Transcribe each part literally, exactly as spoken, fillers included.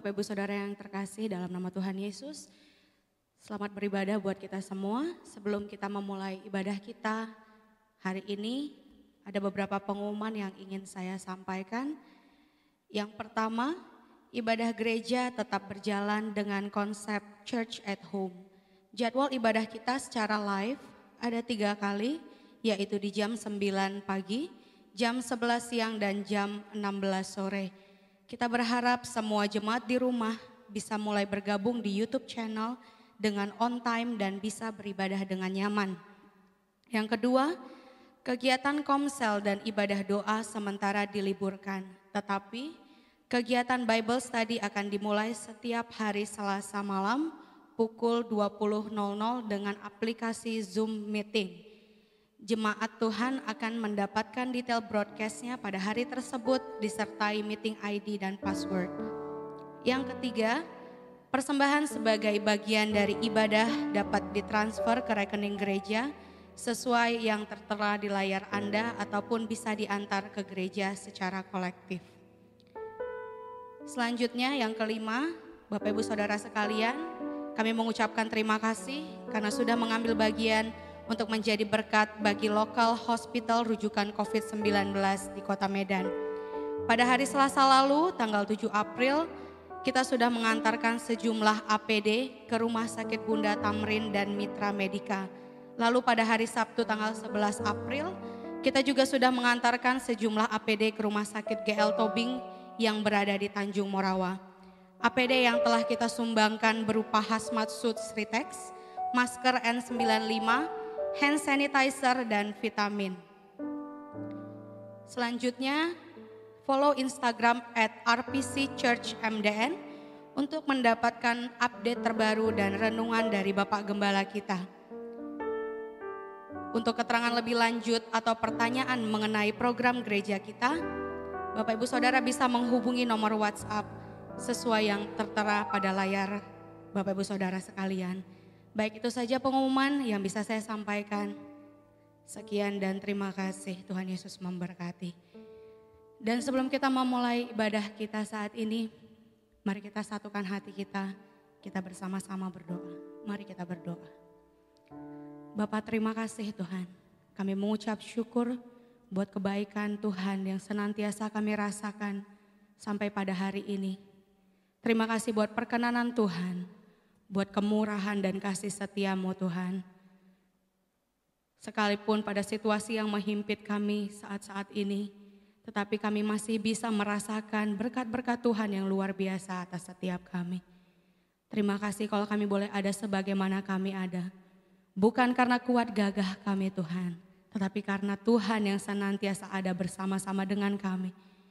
Bapak Ibu Saudara yang terkasih dalam nama Tuhan Yesus, selamat beribadah buat kita semua. Sebelum kita memulai ibadah kita hari ini, ada beberapa pengumuman yang ingin saya sampaikan. Yang pertama, ibadah gereja tetap berjalan dengan konsep Church at Home. Jadwal ibadah kita secara live ada tiga kali, yaitu di jam sembilan pagi, jam sebelas siang, dan jam enam belas sore. Kita berharap semua jemaat di rumah bisa mulai bergabung di YouTube channel dengan on time dan bisa beribadah dengan nyaman. Yang kedua, kegiatan komsel dan ibadah doa sementara diliburkan. Tetapi kegiatan Bible Study akan dimulai setiap hari Selasa malam pukul dua puluh nol nol dengan aplikasi Zoom Meeting. Jemaat Tuhan akan mendapatkan detail broadcastnya pada hari tersebut disertai meeting I D dan password. Yang ketiga, persembahan sebagai bagian dari ibadah dapat ditransfer ke rekening gereja sesuai yang tertera di layar Anda ataupun bisa diantar ke gereja secara kolektif. Selanjutnya yang kelima, Bapak Ibu Saudara sekalian, kami mengucapkan terima kasih karena sudah mengambil bagian untuk menjadi berkat bagi lokal hospital rujukan covid sembilan belas di Kota Medan. Pada hari Selasa lalu, tanggal tujuh April, kita sudah mengantarkan sejumlah A P D ke Rumah Sakit Bunda Tamrin dan Mitra Medika. Lalu pada hari Sabtu tanggal sebelas April, kita juga sudah mengantarkan sejumlah A P D ke Rumah Sakit G L Tobing yang berada di Tanjung Morawa. A P D yang telah kita sumbangkan berupa hazmat suit Sritex, masker N sembilan puluh lima, hand sanitizer, dan vitamin. Selanjutnya, follow Instagram at R P C Church M D N untuk mendapatkan update terbaru dan renungan dari Bapak Gembala kita. Untuk keterangan lebih lanjut atau pertanyaan mengenai program gereja kita, Bapak Ibu Saudara bisa menghubungi nomor WhatsApp sesuai yang tertera pada layar Bapak Ibu Saudara sekalian. Baik, itu saja pengumuman yang bisa saya sampaikan. Sekian dan terima kasih, Tuhan Yesus memberkati. Dan sebelum kita memulai ibadah kita saat ini, mari kita satukan hati kita, kita bersama-sama berdoa. Mari kita berdoa. Bapa, terima kasih Tuhan, kami mengucap syukur buat kebaikan Tuhan yang senantiasa kami rasakan sampai pada hari ini. Terima kasih buat perkenanan Tuhan, buat kemurahan dan kasih setia-Mu Tuhan. Sekalipun pada situasi yang menghimpit kami saat-saat ini, tetapi kami masih bisa merasakan berkat-berkat Tuhan yang luar biasa atas setiap kami. Terima kasih kalau kami boleh ada sebagaimana kami ada. Bukan karena kuat gagah kami Tuhan, tetapi karena Tuhan yang senantiasa ada bersama-sama dengan kami.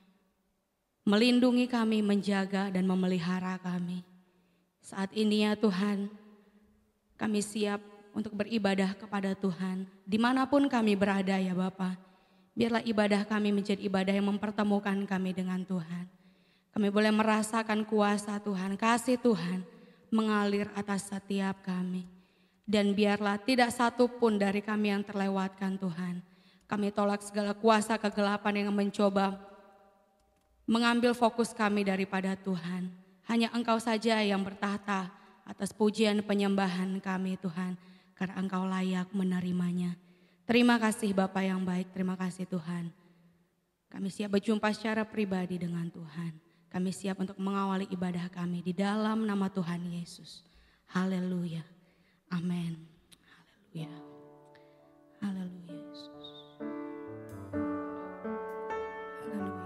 Melindungi kami, menjaga dan memelihara kami. Saat ini ya Tuhan, kami siap untuk beribadah kepada Tuhan. Dimanapun kami berada ya Bapa, biarlah ibadah kami menjadi ibadah yang mempertemukan kami dengan Tuhan. Kami boleh merasakan kuasa Tuhan, kasih Tuhan mengalir atas setiap kami. Dan biarlah tidak satu pun dari kami yang terlewatkan Tuhan. Kami tolak segala kuasa kegelapan yang mencoba mengambil fokus kami daripada Tuhan. Hanya Engkau saja yang bertahta atas pujian penyembahan kami Tuhan, karena Engkau layak menerimanya. Terima kasih Bapa yang baik, terima kasih Tuhan. Kami siap berjumpa secara pribadi dengan Tuhan. Kami siap untuk mengawali ibadah kami di dalam nama Tuhan Yesus. Haleluya. Amin. Haleluya. Haleluya Yesus. Haleluya.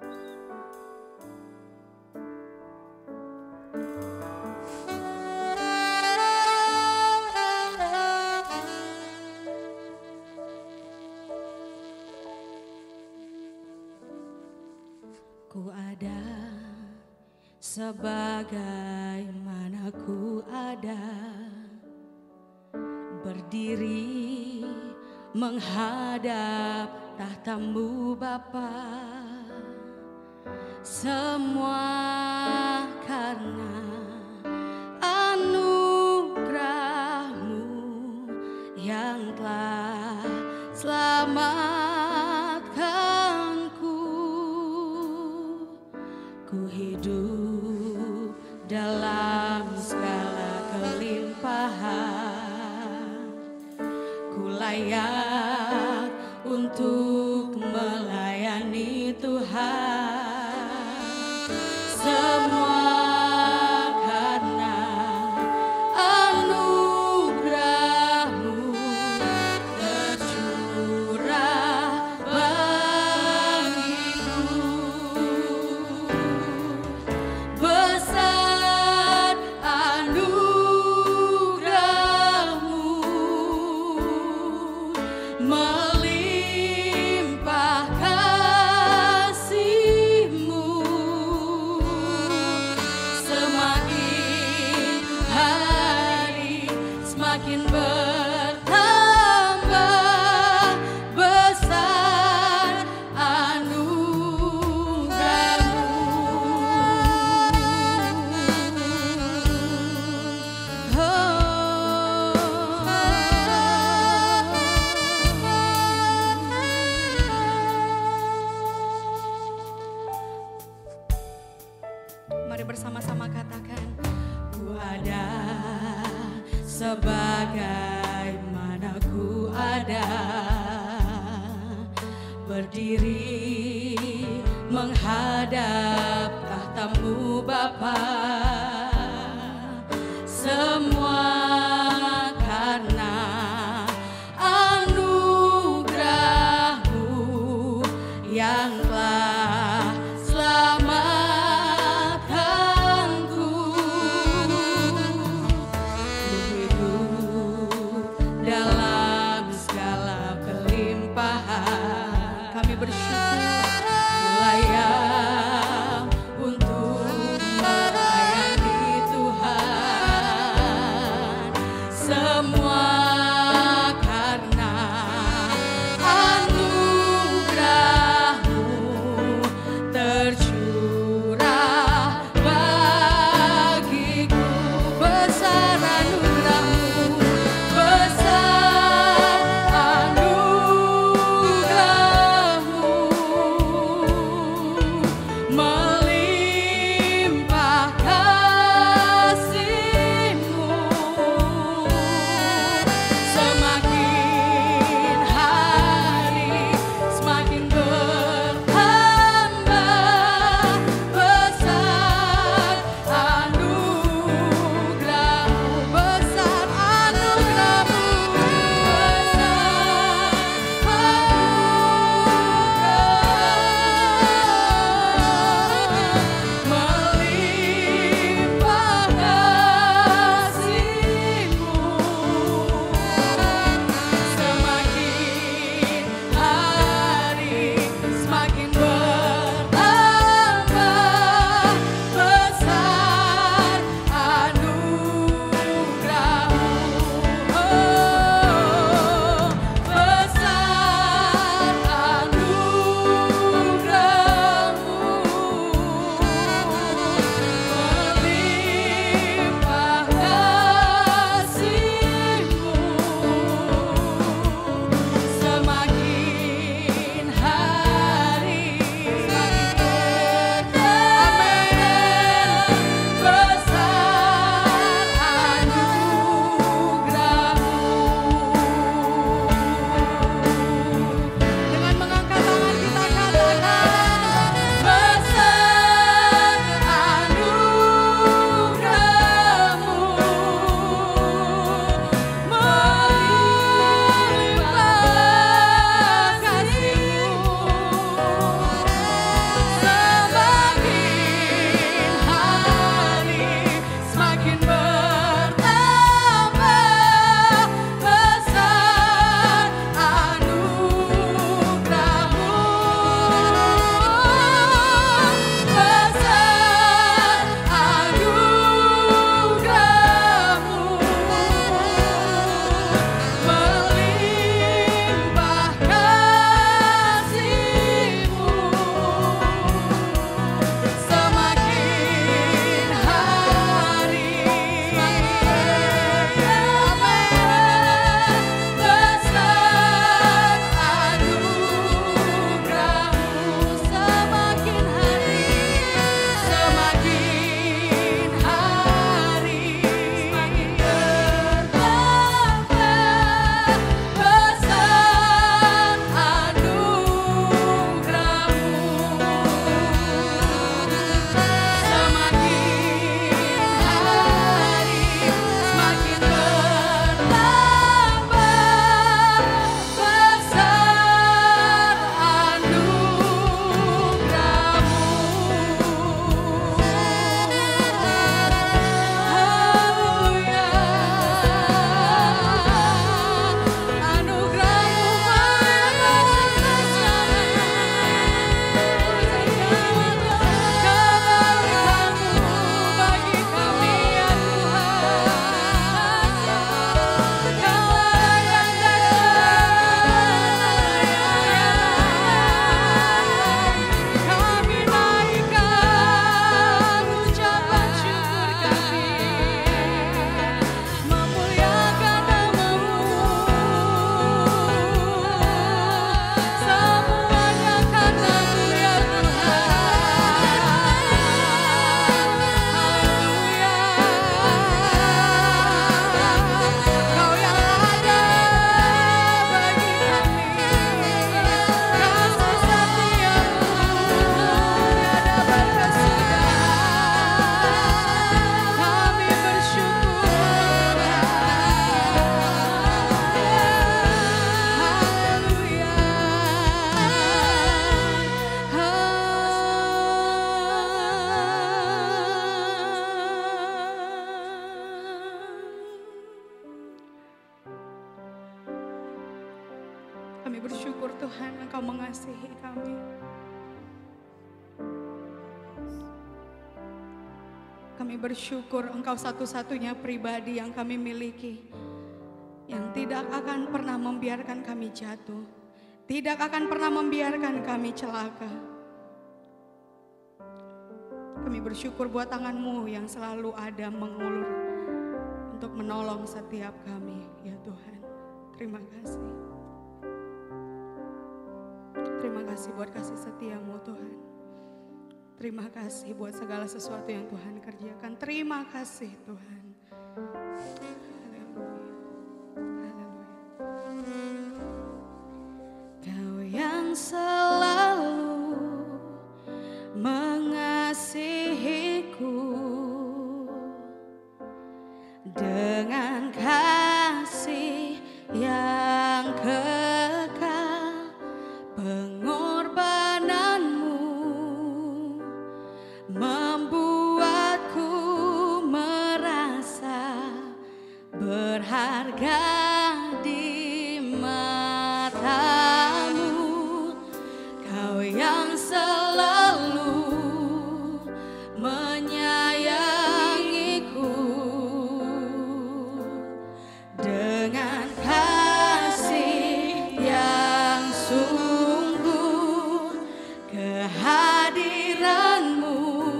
Ku ada sebagaimana ku ada, berdiri menghadap tahta-Mu Bapa. Semua karena anugerah-Mu yang telah selamatkanku. Ku hidup dalam segala kelimpahan. Ku layak untuk melayani Tuhan, semua karena anugerah-Mu tercurah bagiku. Besar anugerah-Mu, melimpah kasih-Mu, semakin hari semakin bertambah besar anugerah-Mu. Mari bersama-sama katakan, ku ada sebagaimana ku ada, berdiri menghadap tahta-Mu Bapa, semua karena anugerah-Mu yang telah selamatkanku. Ku hidup dalam segala kelimpahan. Kami bersyukur ku layak untuk melayani Tuhan, Kami bersyukur Tuhan Engkau mengasihi kami. Kami bersyukur Engkau satu-satunya pribadi yang kami miliki, yang tidak akan pernah membiarkan kami jatuh, tidak akan pernah membiarkan kami celaka. Kami bersyukur buat tangan-Mu yang selalu ada mengulur untuk menolong setiap kami, ya Tuhan. Terima kasih. Terima kasih buat kasih setia-Mu Tuhan. Terima kasih buat segala sesuatu yang Tuhan kerjakan. Terima kasih Tuhan. Haleluya. Haleluya. Kau yang selalu mengasihiku dengan kasih yang kekal, pengorbananmu membuatku merasa berharga di mata-Mu. Kau yang selalu menyayangiku dengan kasih yang sungguh, kehadiran-Mu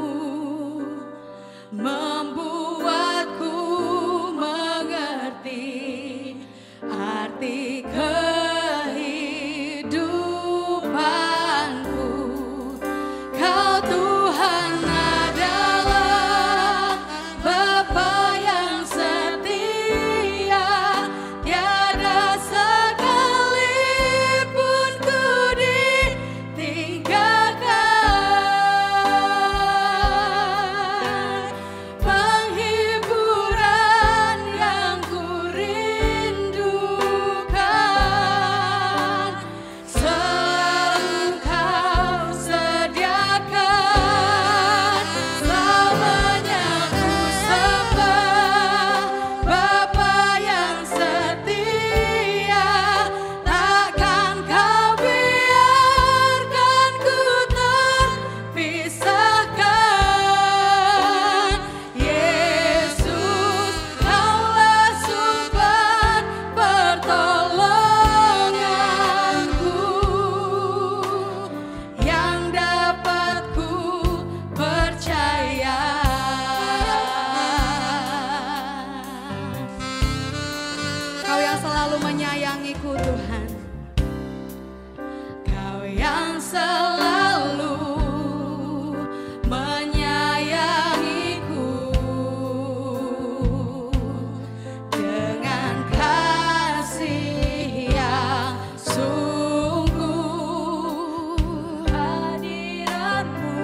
membuatku mengerti arti kehidupanku. Kau Tuhan adalah Bapa yang setia, tiada sekalipun ku ditinggalkan. Penghiburan yang ku rindukan selalu Kau sediakan. Selamanya ku sembah Bapa yang setia, takkan Kau biarkan ku terpisahkan. Yesus, Kaulah sumber pertolonganku, yang dapat ku percaya. Kau yang selalu menyayangiku Tuhan, Kau yang selalu menyayangiku dengan kasih yang sungguh, hadirat-Mu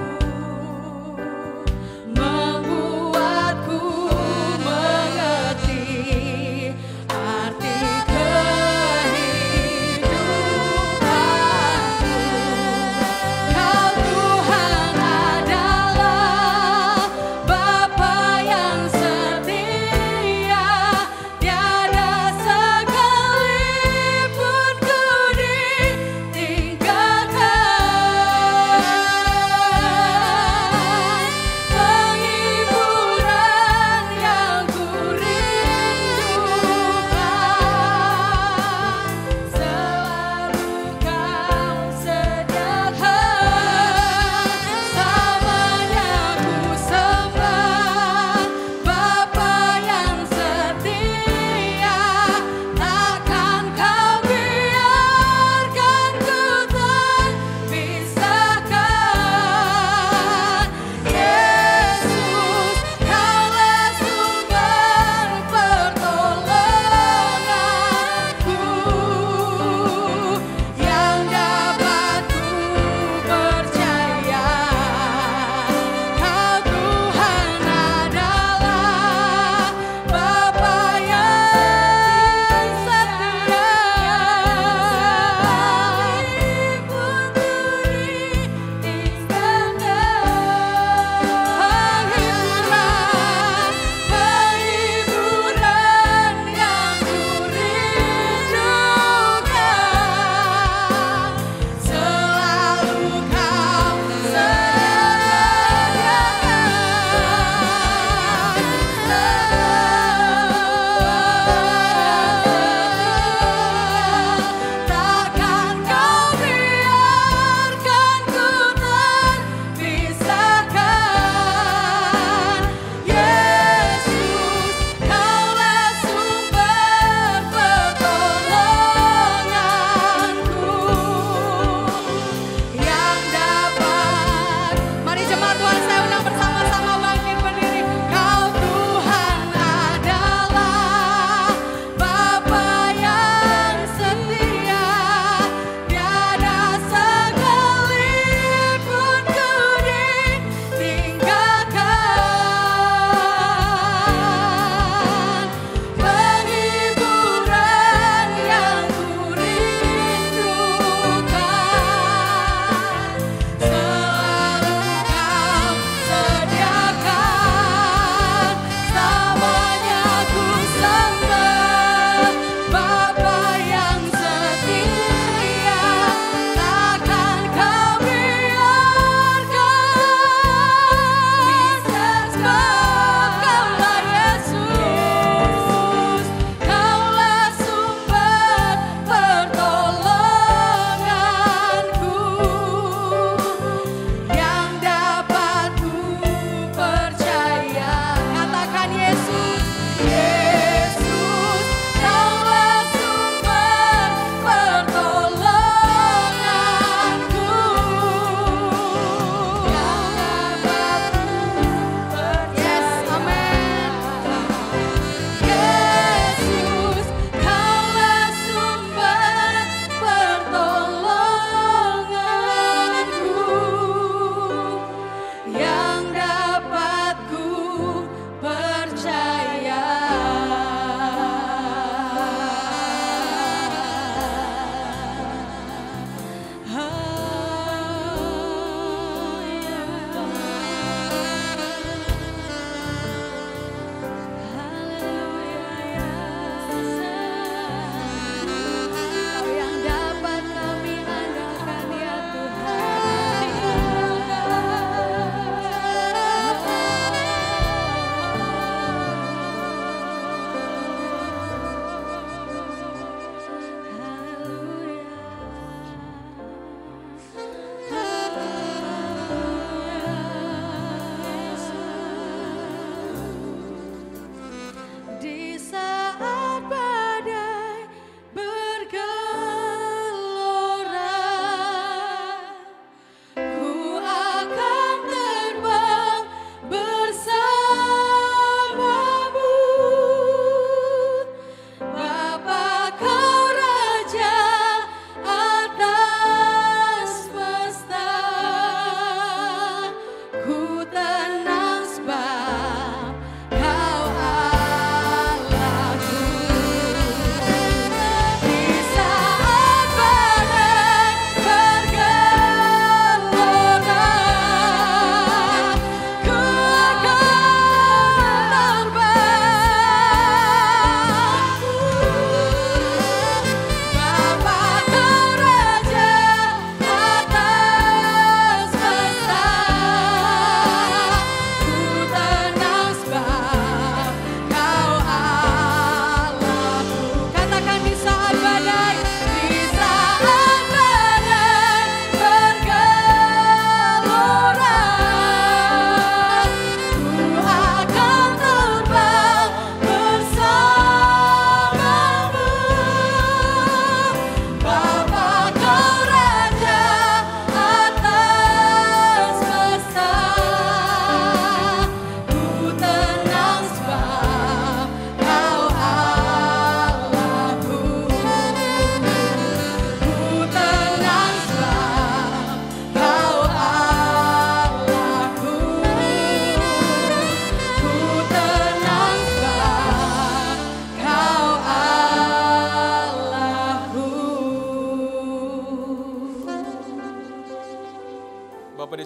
membuatku mengerti arti kehidupan.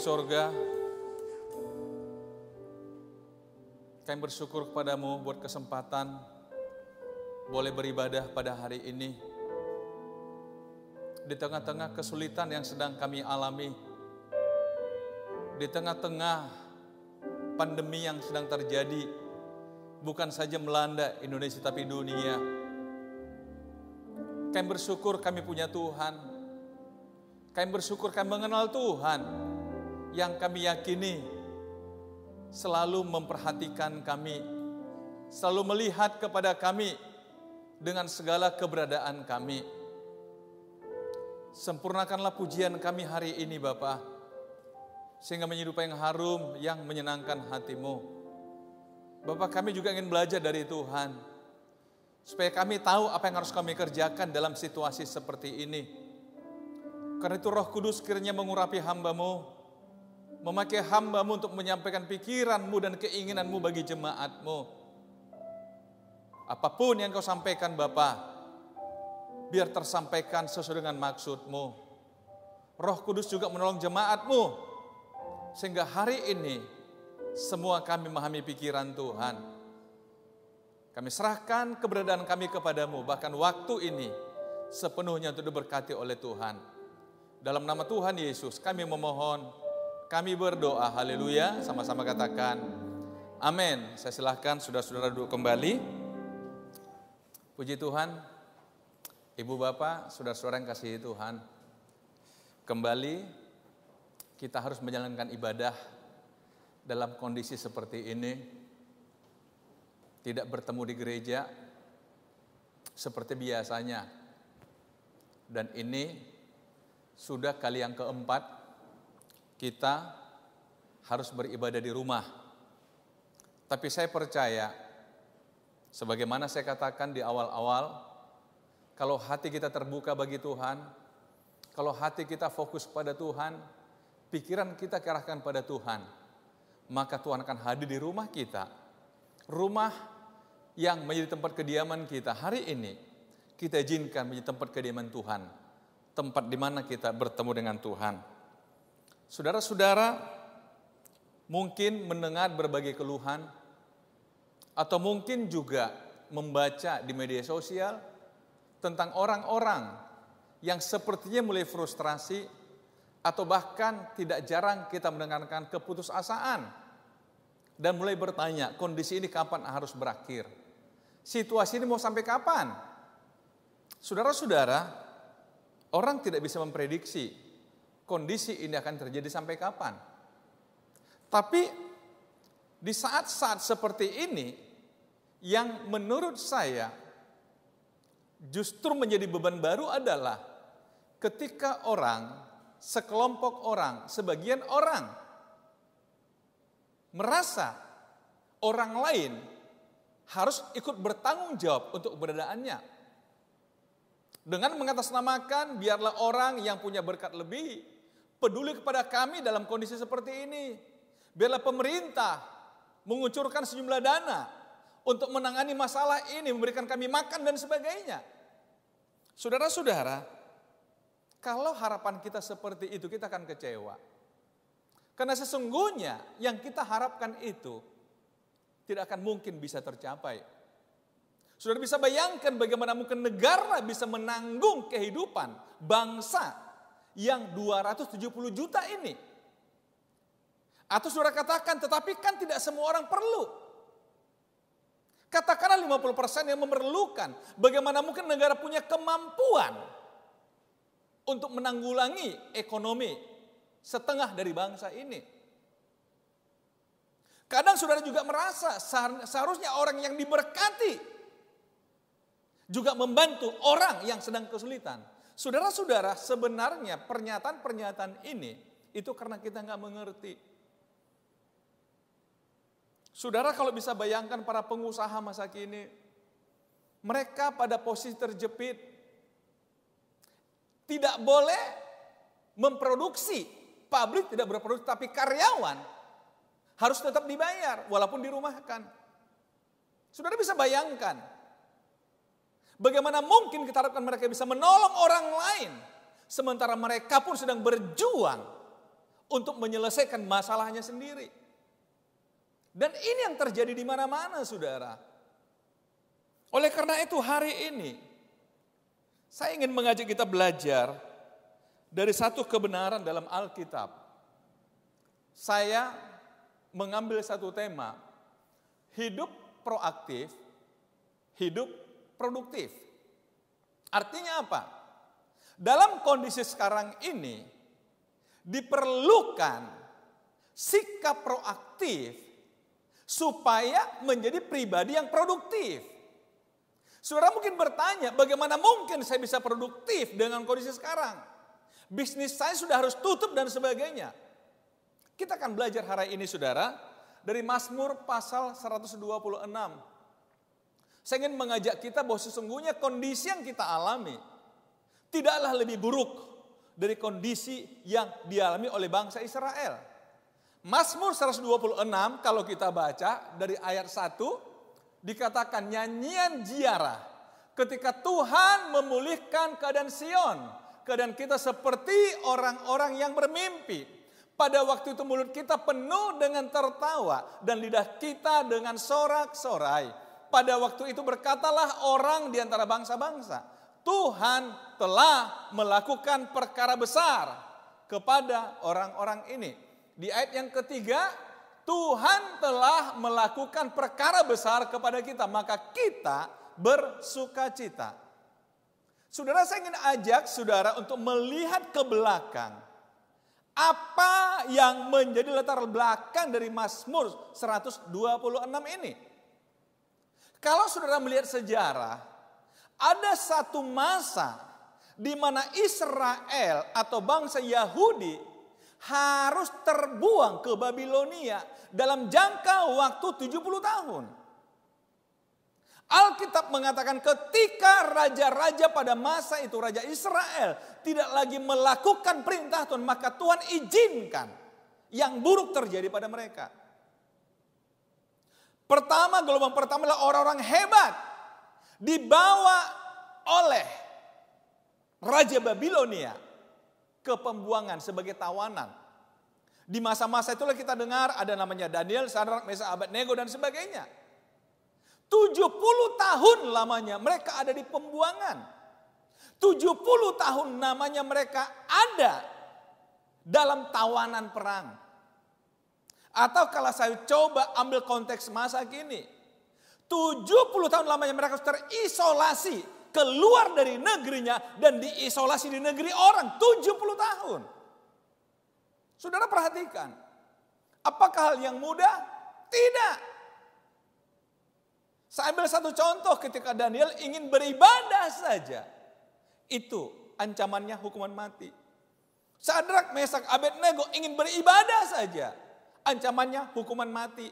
sorga, kami bersyukur kepadamu buat kesempatan boleh beribadah pada hari ini. Di tengah-tengah kesulitan yang sedang kami alami, di tengah-tengah pandemi yang sedang terjadi, bukan saja melanda Indonesia tapi dunia. Kami bersyukur kami punya Tuhan. Kami bersyukur kami mengenal Tuhan yang kami yakini selalu memperhatikan kami, selalu melihat kepada kami dengan segala keberadaan kami. Sempurnakanlah pujian kami hari ini Bapa, sehingga menjadi rupa yang harum yang menyenangkan hatimu. Bapa, kami juga ingin belajar dari Tuhan, supaya kami tahu apa yang harus kami kerjakan dalam situasi seperti ini. Karena itu Roh Kudus kiranya mengurapi hamba-Mu, memakai hamba-Mu untuk menyampaikan pikiran-Mu dan keinginan-Mu bagi jemaat-Mu. Apapun yang Kau sampaikan Bapa, biar tersampaikan sesuai dengan maksud-Mu. Roh Kudus juga menolong jemaat-Mu, sehingga hari ini semua kami memahami pikiran Tuhan. Kami serahkan keberadaan kami kepadamu, bahkan waktu ini sepenuhnya untuk diberkati oleh Tuhan. Dalam nama Tuhan Yesus kami memohon, kami berdoa, haleluya, sama-sama katakan amin. Saya silahkan saudara-saudara duduk kembali. Puji Tuhan, Ibu Bapak, saudara-saudara yang kasihi Tuhan. Kembali kita harus menjalankan ibadah dalam kondisi seperti ini. Tidak bertemu di gereja seperti biasanya. Dan ini sudah kali yang keempat kita harus beribadah di rumah. Tapi saya percaya, sebagaimana saya katakan di awal-awal, kalau hati kita terbuka bagi Tuhan, kalau hati kita fokus pada Tuhan, pikiran kita kerahkan pada Tuhan, maka Tuhan akan hadir di rumah kita. Rumah yang menjadi tempat kediaman kita hari ini, kita izinkan menjadi tempat kediaman Tuhan. Tempat di mana kita bertemu dengan Tuhan. Saudara-saudara mungkin mendengar berbagai keluhan, atau mungkin juga membaca di media sosial tentang orang-orang yang sepertinya mulai frustrasi, atau bahkan tidak jarang kita mendengarkan keputusasaan dan mulai bertanya, kondisi ini kapan harus berakhir? Situasi ini mau sampai kapan? Saudara-saudara, orang tidak bisa memprediksi kondisi ini akan terjadi sampai kapan. Tapi di saat-saat seperti ini, yang menurut saya justru menjadi beban baru adalah ketika orang, sekelompok orang, sebagian orang merasa orang lain harus ikut bertanggung jawab untuk keberadaannya. Dengan mengatasnamakan, biarlah orang yang punya berkat lebih peduli kepada kami dalam kondisi seperti ini. Biarlah pemerintah mengucurkan sejumlah dana untuk menangani masalah ini, memberikan kami makan dan sebagainya. Saudara-saudara, kalau harapan kita seperti itu, kita akan kecewa. Karena sesungguhnya yang kita harapkan itu tidak akan mungkin bisa tercapai. Saudara bisa bayangkan bagaimana mungkin negara bisa menanggung kehidupan bangsa yang dua ratus tujuh puluh juta ini. Atau saudara katakan, tetapi kan tidak semua orang perlu. Katakanlah lima puluh persen yang memerlukan. Bagaimana mungkin negara punya kemampuan untuk menanggulangi ekonomi setengah dari bangsa ini. Kadang saudara juga merasa seharusnya orang yang diberkati juga membantu orang yang sedang kesulitan. Saudara-saudara, sebenarnya pernyataan-pernyataan ini itu karena kita nggak mengerti. Saudara kalau bisa bayangkan para pengusaha masa kini, mereka pada posisi terjepit, tidak boleh memproduksi, pabrik tidak berproduksi, tapi karyawan harus tetap dibayar walaupun dirumahkan. Saudara bisa bayangkan, bagaimana mungkin kita harapkan mereka bisa menolong orang lain, sementara mereka pun sedang berjuang untuk menyelesaikan masalahnya sendiri. Dan ini yang terjadi di mana-mana, saudara. Oleh karena itu hari ini, saya ingin mengajak kita belajar dari satu kebenaran dalam Alkitab. Saya mengambil satu tema, hidup proaktif, hidup produktif. Artinya apa? Dalam kondisi sekarang ini, diperlukan sikap proaktif supaya menjadi pribadi yang produktif. Saudara mungkin bertanya, bagaimana mungkin saya bisa produktif dengan kondisi sekarang? Bisnis saya sudah harus tutup dan sebagainya. Kita akan belajar hari ini, saudara, dari Mazmur pasal seratus dua puluh enam. Saya ingin mengajak kita bahwa sesungguhnya kondisi yang kita alami tidaklah lebih buruk dari kondisi yang dialami oleh bangsa Israel. Mazmur seratus dua puluh enam kalau kita baca dari ayat satu dikatakan nyanyian ziarah ketika Tuhan memulihkan keadaan Sion. Keadaan kita seperti orang-orang yang bermimpi. Pada waktu itu mulut kita penuh dengan tertawa dan lidah kita dengan sorak-sorai. Pada waktu itu berkatalah orang di antara bangsa-bangsa, Tuhan telah melakukan perkara besar kepada orang-orang ini. Di ayat yang ketiga, Tuhan telah melakukan perkara besar kepada kita, maka kita bersukacita. Saudara, saya ingin ajak saudara untuk melihat ke belakang. Apa yang menjadi latar belakang dari Mazmur seratus dua puluh enam ini? Kalau saudara melihat sejarah, ada satu masa di mana Israel atau bangsa Yahudi harus terbuang ke Babilonia dalam jangka waktu tujuh puluh tahun. Alkitab mengatakan ketika raja-raja pada masa itu, Raja Israel tidak lagi melakukan perintah Tuhan, maka Tuhan izinkan yang buruk terjadi pada mereka. Pertama, gelombang pertama adalah orang-orang hebat dibawa oleh Raja Babilonia ke pembuangan sebagai tawanan. Di masa-masa itulah kita dengar ada namanya Daniel, Sadrak, Mesak, Abednego dan sebagainya. tujuh puluh tahun lamanya mereka ada di pembuangan. tujuh puluh tahun namanya mereka ada dalam tawanan perang. Atau kalau saya coba ambil konteks masa kini, tujuh puluh tahun lamanya mereka terisolasi, keluar dari negerinya dan diisolasi di negeri orang tujuh puluh tahun. Saudara perhatikan, apakah hal yang mudah? Tidak. Saya ambil satu contoh ketika Daniel ingin beribadah saja. Itu ancamannya hukuman mati. Sadrak, Mesak, Abednego ingin beribadah saja. Ancamannya hukuman mati.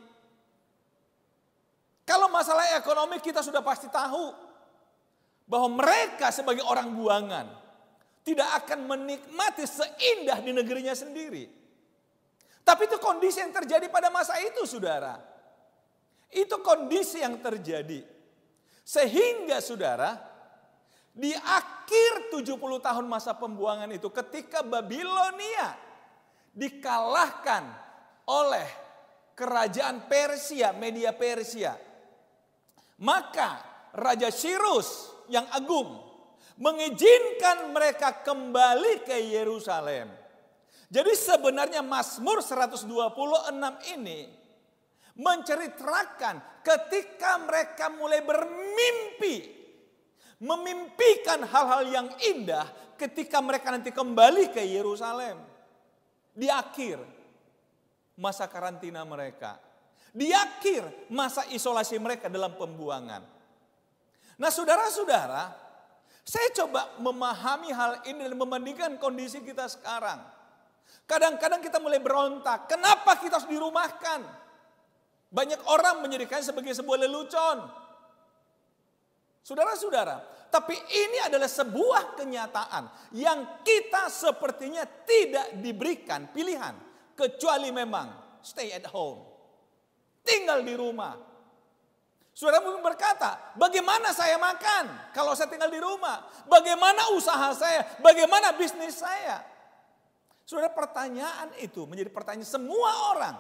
Kalau masalah ekonomi kita sudah pasti tahu bahwa mereka sebagai orang buangan tidak akan menikmati seindah di negerinya sendiri. Tapi itu kondisi yang terjadi pada masa itu, saudara. Itu kondisi yang terjadi. Sehingga saudara, di akhir tujuh puluh tahun masa pembuangan itu, ketika Babilonia dikalahkan oleh kerajaan Persia, Media Persia, maka Raja Cyrus yang agung mengizinkan mereka kembali ke Yerusalem. Jadi sebenarnya Mazmur seratus dua puluh enam ini menceritakan ketika mereka mulai bermimpi, memimpikan hal-hal yang indah ketika mereka nanti kembali ke Yerusalem. Di akhir masa karantina mereka, di akhir masa isolasi mereka dalam pembuangan. Nah, saudara-saudara, saya coba memahami hal ini dan membandingkan kondisi kita sekarang. Kadang-kadang kita mulai berontak, kenapa kita harus dirumahkan? Banyak orang menjadikannya sebagai sebuah lelucon. Saudara-saudara, tapi ini adalah sebuah kenyataan yang kita sepertinya tidak diberikan pilihan. Kecuali memang stay at home. Tinggal di rumah. Saudara mungkin berkata, bagaimana saya makan kalau saya tinggal di rumah? Bagaimana usaha saya? Bagaimana bisnis saya? Saudara, pertanyaan itu menjadi pertanyaan semua orang.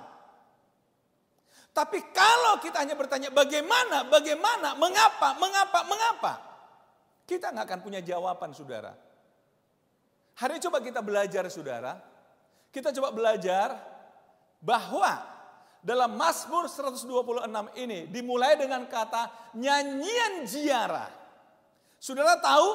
Tapi kalau kita hanya bertanya bagaimana, bagaimana, mengapa, mengapa, mengapa, kita nggak akan punya jawaban, saudara. Hari ini coba kita belajar, saudara. Kita coba belajar bahwa dalam Mazmur seratus dua puluh enam ini dimulai dengan kata nyanyian ziarah. Saudara tahu,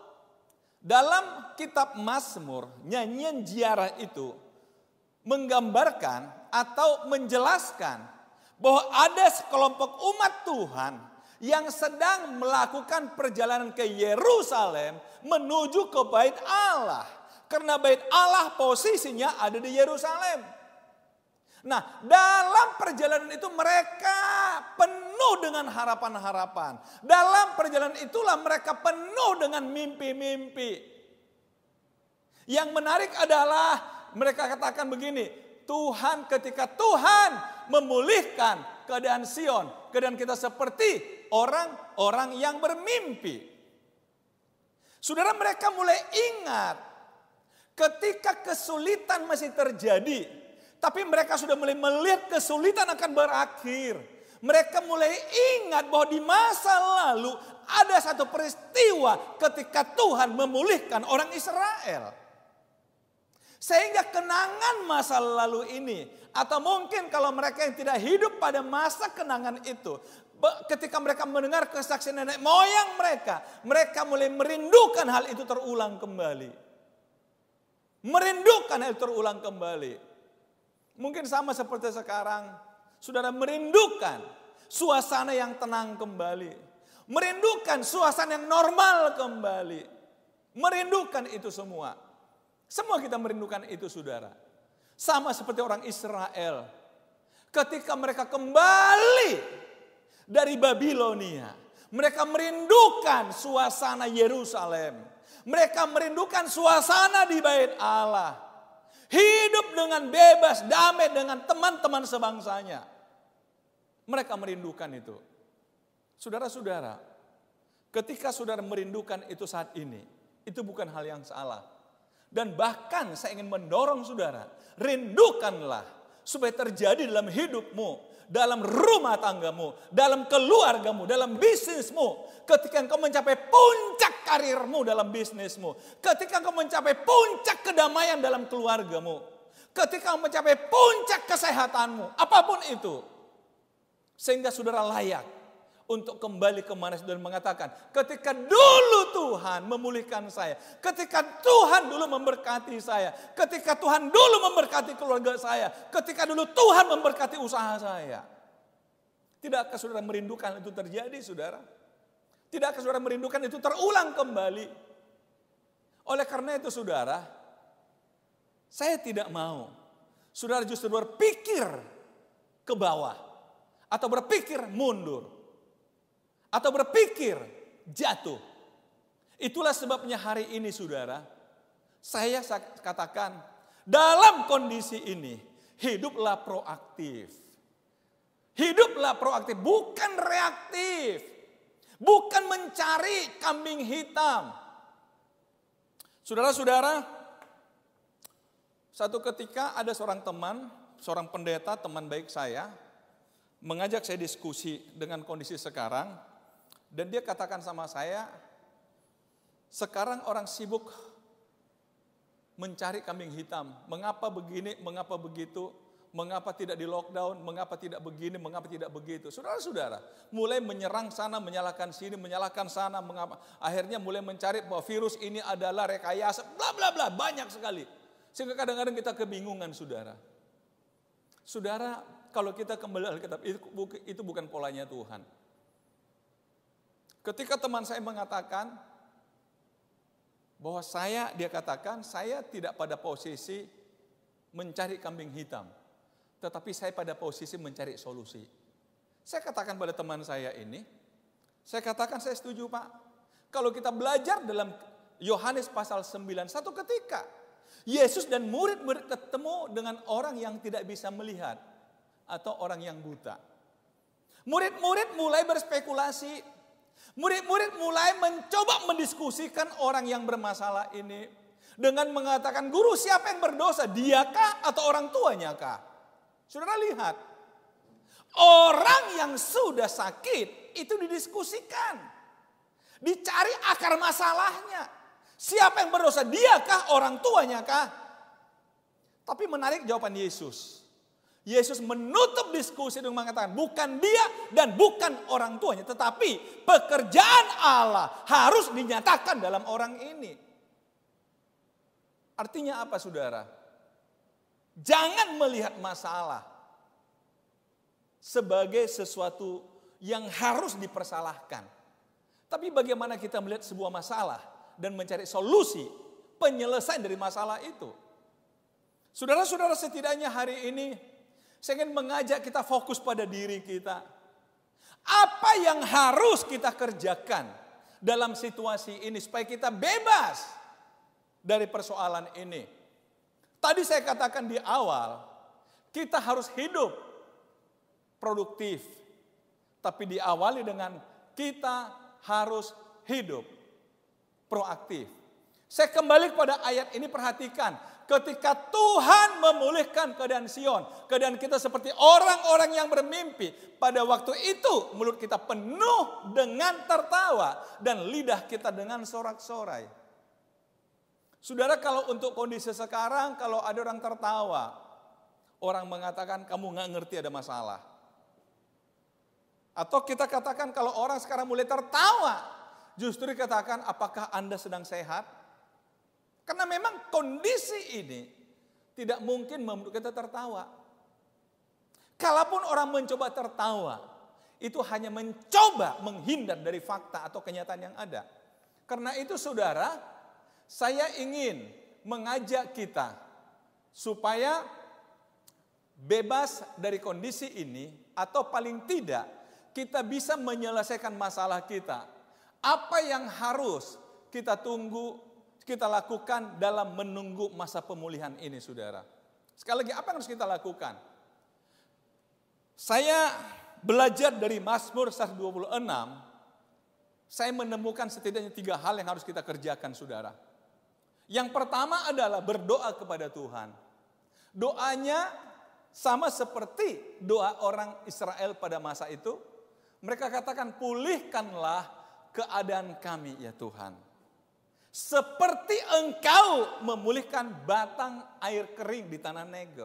dalam kitab Mazmur, nyanyian ziarah itu menggambarkan atau menjelaskan bahwa ada sekelompok umat Tuhan yang sedang melakukan perjalanan ke Yerusalem menuju ke bait Allah. Karena bait Allah posisinya ada di Yerusalem. Nah, dalam perjalanan itu mereka penuh dengan harapan-harapan. Dalam perjalanan itulah mereka penuh dengan mimpi-mimpi. Yang menarik adalah mereka katakan begini, Tuhan, ketika Tuhan memulihkan keadaan Sion, keadaan kita seperti orang-orang yang bermimpi. Saudara, mereka mulai ingat ketika kesulitan masih terjadi, tapi mereka sudah mulai melihat kesulitan akan berakhir. Mereka mulai ingat bahwa di masa lalu ada satu peristiwa ketika Tuhan memulihkan orang Israel. Sehingga kenangan masa lalu ini, atau mungkin kalau mereka yang tidak hidup pada masa kenangan itu, ketika mereka mendengar kesaksian nenek moyang mereka, mereka mulai merindukan hal itu terulang kembali. Merindukan hal itu terulang kembali. Mungkin sama seperti sekarang, saudara merindukan suasana yang tenang kembali. Merindukan suasana yang normal kembali. Merindukan itu semua. Semua kita merindukan itu, saudara. Sama seperti orang Israel. Ketika mereka kembali dari Babilonia, mereka merindukan suasana Yerusalem. Mereka merindukan suasana di bait Allah. Hidup dengan bebas, damai dengan teman-teman sebangsanya. Mereka merindukan itu. Saudara-saudara, ketika saudara merindukan itu saat ini, itu bukan hal yang salah. Dan bahkan saya ingin mendorong saudara, rindukanlah supaya terjadi dalam hidupmu, dalam rumah tanggamu, dalam keluargamu, dalam bisnismu. Ketika engkau mencapai puncak karirmu dalam bisnismu, ketika engkau mencapai puncak kedamaian dalam keluargamu, ketika engkau mencapai puncak kesehatanmu, apapun itu. Sehingga saudara layak untuk kembali ke mana saudara mengatakan, ketika dulu Tuhan memulihkan saya, ketika Tuhan dulu memberkati saya, ketika Tuhan dulu memberkati keluarga saya, ketika dulu Tuhan memberkati usaha saya. Tidakkah saudara merindukan itu terjadi, saudara? Tidakkah saudara merindukan itu terulang kembali? Oleh karena itu, saudara, saya tidak mau saudara justru berpikir ke bawah atau berpikir mundur. Atau berpikir jatuh. Itulah sebabnya hari ini, saudara, saya katakan dalam kondisi ini hiduplah proaktif. Hiduplah proaktif, bukan reaktif. Bukan mencari kambing hitam. Saudara-saudara, satu ketika ada seorang teman, seorang pendeta, teman baik saya, mengajak saya diskusi dengan kondisi sekarang. Dan dia katakan sama saya, sekarang orang sibuk mencari kambing hitam. Mengapa begini, mengapa begitu, mengapa tidak di lockdown, mengapa tidak begini, mengapa tidak begitu. Saudara-saudara, mulai menyerang sana, menyalahkan sini, menyalahkan sana. Mengapa? Akhirnya mulai mencari bahwa virus ini adalah rekayasa, bla bla bla, banyak sekali. Sehingga kadang-kadang kita kebingungan, saudara. Saudara, kalau kita kembali Alkitab, itu bukan polanya Tuhan. Ketika teman saya mengatakan bahwa saya, dia katakan saya tidak pada posisi mencari kambing hitam, tetapi saya pada posisi mencari solusi. Saya katakan pada teman saya ini, saya katakan saya setuju Pak. Kalau kita belajar dalam Yohanes pasal sembilan, satu ketika Yesus dan murid-murid ketemu dengan orang yang tidak bisa melihat atau orang yang buta. Murid-murid mulai berspekulasi. Murid-murid mulai mencoba mendiskusikan orang yang bermasalah ini. Dengan mengatakan, guru siapa yang berdosa? Diakah atau orang tuanya kah? Saudara lihat, orang yang sudah sakit itu didiskusikan. Dicari akar masalahnya. Siapa yang berdosa? Diakah, orang tuanya kah? Tapi menarik jawaban Yesus. Yesus menutup diskusi dengan mengatakan, bukan dia dan bukan orang tuanya. Tetapi pekerjaan Allah harus dinyatakan dalam orang ini. Artinya apa saudara? Jangan melihat masalah sebagai sesuatu yang harus dipersalahkan. Tapi bagaimana kita melihat sebuah masalah dan mencari solusi penyelesaian dari masalah itu. Saudara-saudara, setidaknya hari ini saya ingin mengajak kita fokus pada diri kita. Apa yang harus kita kerjakan dalam situasi ini supaya kita bebas dari persoalan ini. Tadi saya katakan di awal, kita harus hidup produktif. Tapi diawali dengan kita harus hidup proaktif. Saya kembali kepada ayat ini, perhatikan. Ketika Tuhan memulihkan keadaan Sion, keadaan kita seperti orang-orang yang bermimpi. Pada waktu itu mulut kita penuh dengan tertawa dan lidah kita dengan sorak-sorai. Saudara, kalau untuk kondisi sekarang, kalau ada orang tertawa, orang mengatakan kamu gak ngerti ada masalah. Atau kita katakan kalau orang sekarang mulai tertawa, justru dikatakan apakah Anda sedang sehat? Karena memang kondisi ini tidak mungkin membuat kita tertawa. Kalaupun orang mencoba tertawa, itu hanya mencoba menghindar dari fakta atau kenyataan yang ada. Karena itu saudara, saya ingin mengajak kita supaya bebas dari kondisi ini, atau paling tidak kita bisa menyelesaikan masalah kita. Apa yang harus kita tunggu, kita lakukan dalam menunggu masa pemulihan ini, saudara? Sekali lagi, apa yang harus kita lakukan? Saya belajar dari Mazmur seratus dua puluh enam, saya menemukan setidaknya tiga hal yang harus kita kerjakan, saudara. Yang pertama adalah berdoa kepada Tuhan. Doanya sama seperti doa orang Israel pada masa itu. Mereka katakan, pulihkanlah keadaan kami ya Tuhan. Seperti Engkau memulihkan batang air kering di tanah Negeb.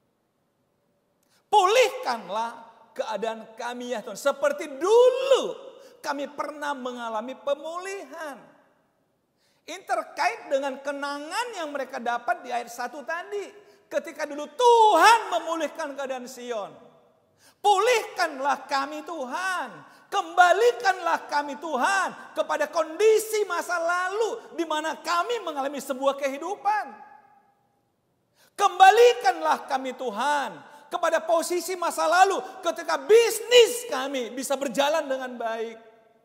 Pulihkanlah keadaan kami ya Tuhan. Seperti dulu kami pernah mengalami pemulihan. Ini terkait dengan kenangan yang mereka dapat di ayat satu tadi. Ketika dulu Tuhan memulihkan keadaan Sion. Pulihkanlah kami Tuhan. Kembalikanlah kami Tuhan kepada kondisi masa lalu di mana kami mengalami sebuah kehidupan. Kembalikanlah kami Tuhan kepada posisi masa lalu ketika bisnis kami bisa berjalan dengan baik.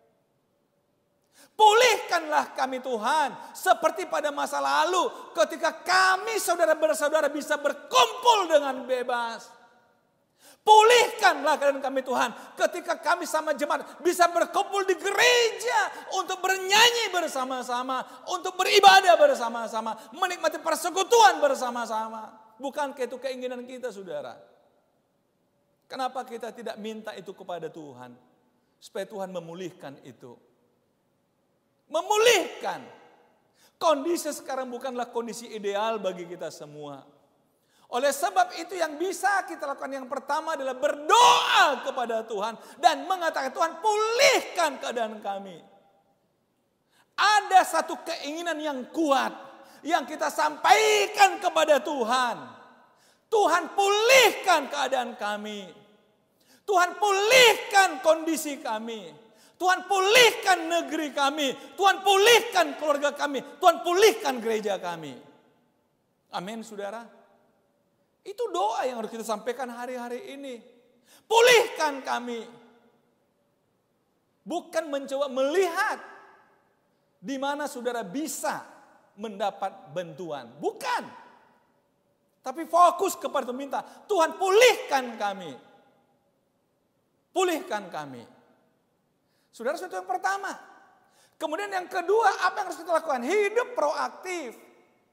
Pulihkanlah kami Tuhan seperti pada masa lalu ketika kami saudara bersaudara bisa berkumpul dengan bebas. Pulihkanlah keadaan kami Tuhan ketika kami sama jemaat bisa berkumpul di gereja untuk bernyanyi bersama-sama, untuk beribadah bersama-sama, menikmati persekutuan bersama-sama. Bukankah itu keinginan kita, saudara? Kenapa kita tidak minta itu kepada Tuhan? Supaya Tuhan memulihkan itu. Memulihkan. Kondisi sekarang bukanlah kondisi ideal bagi kita semua. Oleh sebab itu yang bisa kita lakukan yang pertama adalah berdoa kepada Tuhan. Dan mengatakan, Tuhan pulihkan keadaan kami. Ada satu keinginan yang kuat yang kita sampaikan kepada Tuhan. Tuhan pulihkan keadaan kami. Tuhan pulihkan kondisi kami. Tuhan pulihkan negeri kami. Tuhan pulihkan keluarga kami. Tuhan pulihkan gereja kami. Amin, saudara. Itu doa yang harus kita sampaikan hari-hari ini. Pulihkan kami. Bukan mencoba melihat di mana saudara bisa mendapat bantuan. Bukan. Tapi fokus kepada meminta, Tuhan pulihkan kami. Pulihkan kami. Saudara, itu yang pertama. Kemudian yang kedua, apa yang harus kita lakukan? Hidup proaktif.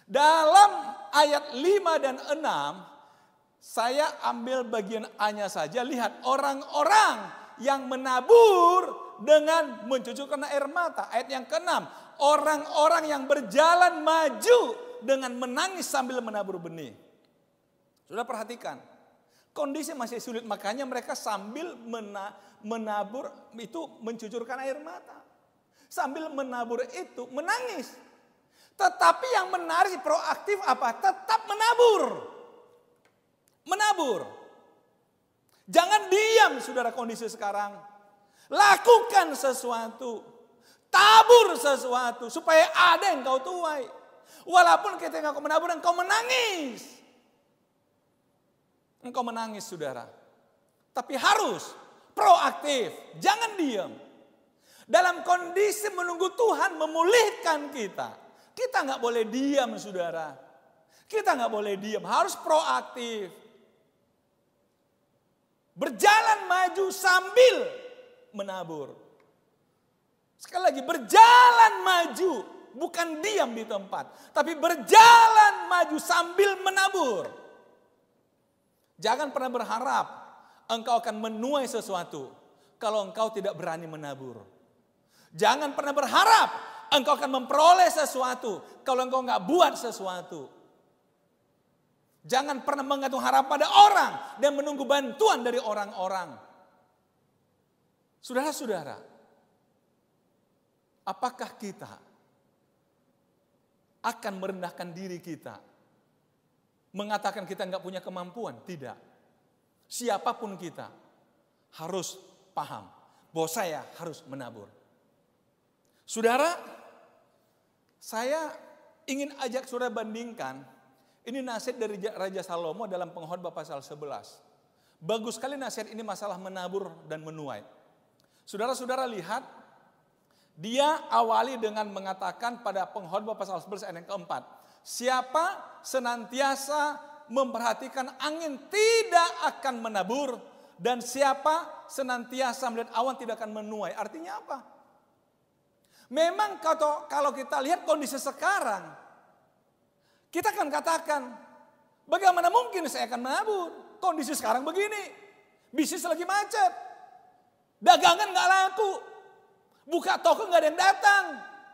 Dalam ayat lima dan enam, saya ambil bagian A-nya saja. Lihat, orang-orang yang menabur dengan mencucurkan air mata. Ayat yang keenam, orang-orang yang berjalan maju dengan menangis sambil menabur benih. Sudah perhatikan, kondisi masih sulit, makanya mereka sambil menabur itu mencucurkan air mata. Sambil menabur itu menangis. Tetapi yang menarik proaktif apa? Tetap menabur. Menabur. Jangan diam saudara kondisi sekarang. Lakukan sesuatu. Tabur sesuatu supaya ada yang kau tuai. Walaupun ketika kau menabur engkau menangis. Engkau menangis saudara. Tapi harus proaktif. Jangan diam. Dalam kondisi menunggu Tuhan memulihkan kita. Kita nggak boleh diam saudara. Kita nggak boleh diam. Harus proaktif. Berjalan maju sambil menabur. Sekali lagi, berjalan maju. Bukan diam di tempat. Tapi berjalan maju sambil menabur. Jangan pernah berharap engkau akan menuai sesuatu kalau engkau tidak berani menabur. Jangan pernah berharap engkau akan memperoleh sesuatu kalau engkau nggak buat sesuatu. Jangan pernah menggantung harapan pada orang dan menunggu bantuan dari orang-orang. Saudara-saudara, apakah kita akan merendahkan diri kita? Mengatakan kita nggak punya kemampuan? Tidak. Siapapun kita harus paham bahwa saya harus menabur. Saudara, saya ingin ajak saudara bandingkan. Ini nasihat dari Raja Salomo dalam Pengkhotbah pasal sebelas. Bagus sekali nasihat ini masalah menabur dan menuai. Saudara-saudara lihat, dia awali dengan mengatakan pada Pengkhotbah pasal sebelas ayat yang keempat. Siapa senantiasa memperhatikan angin tidak akan menabur. Dan siapa senantiasa melihat awan tidak akan menuai. Artinya apa? Memang kalau, kalau kita lihat kondisi sekarang, kita akan katakan, bagaimana mungkin saya akan menabur? Kondisi sekarang begini, bisnis lagi macet, dagangan gak laku, buka toko gak ada yang datang.